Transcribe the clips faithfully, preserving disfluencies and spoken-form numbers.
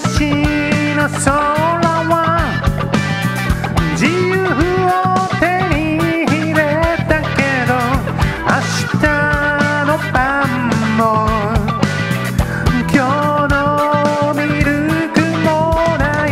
西の空は自由を手に入れたけど、明日の晩も今日のミルクもない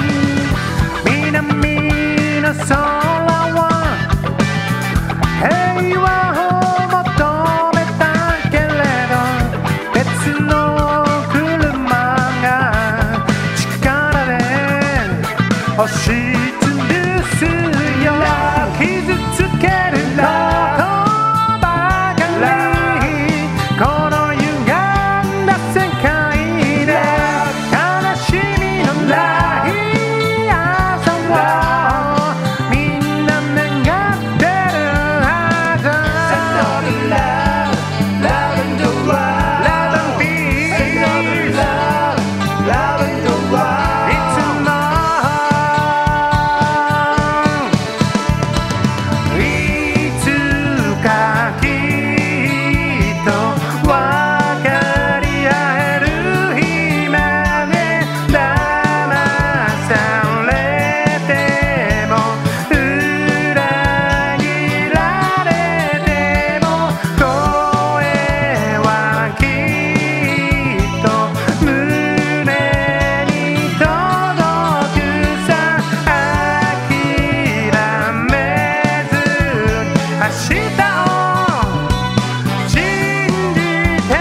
南の空は平和を求めたけれど、別の車が力で押しつぶすよ。傷つけることばかり、この歪んだ世界で悲しみのない朝をみんな願ってるはず。Love and peace、 いつもいつかきっと分かり合える日まで、騙されても裏切られても、声はきっと胸に届くさ。諦めず明日を信じて。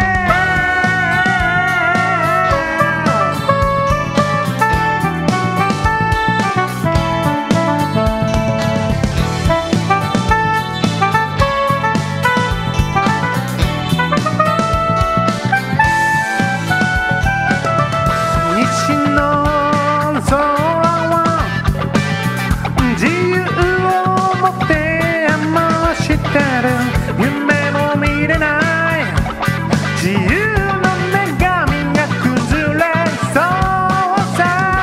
西の空は自由を持て余してる。夢も見れない自由の女神が崩れそうさ。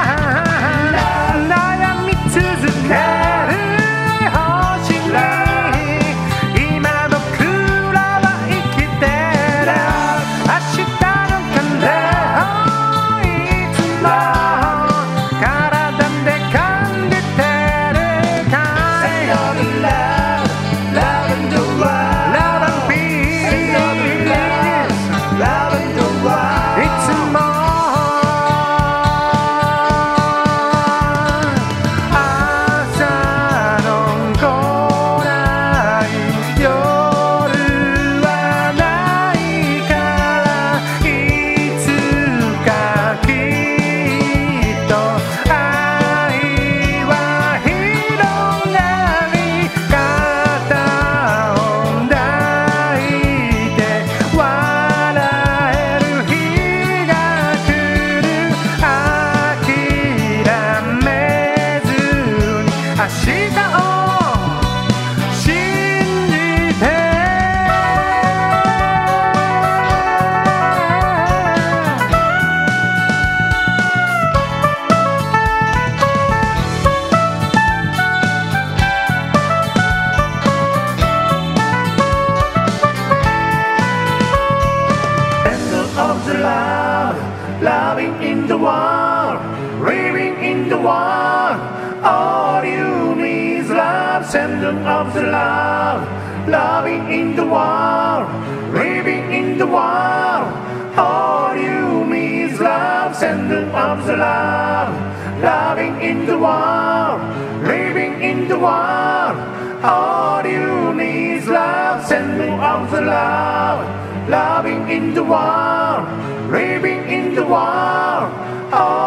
悩み続ける星に今僕らは生きてる。明日の風をいつも体で感じてるかい。Love and peace、 いつも朝の来ない夜はないから、いつかきっと愛は広がり、肩を抱いて笑える日が来る。諦めずに明日を信じて。Center of the love, loving in the world, living in the world. All you need is love. Center of the love, loving in the world, living in the world. All you need is love. Center of the love, loving in the world, living in the world. All you need is love. Center of the love, loving in the world, living in the world. All